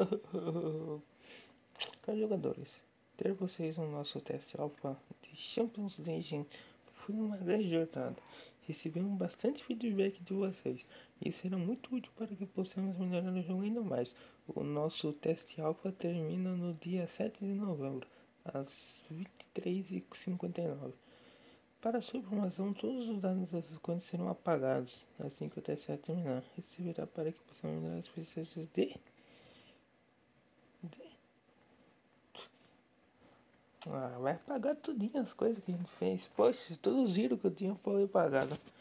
Caros jogadores, ter vocês no nosso teste alfa de Champions League foi uma grande jornada. Recebemos bastante feedback de vocês e será muito útil para que possamos melhorar o jogo ainda mais. O nosso teste alfa termina no dia 7 de novembro, às 23h59. Para sua informação, todos os dados das contas serão apagados assim que o teste terminar. Isso servirá para que possamos melhorar as pesquisas vai apagar tudinho as coisas que a gente fez. Poxa, todos viram que eu tinha pagado.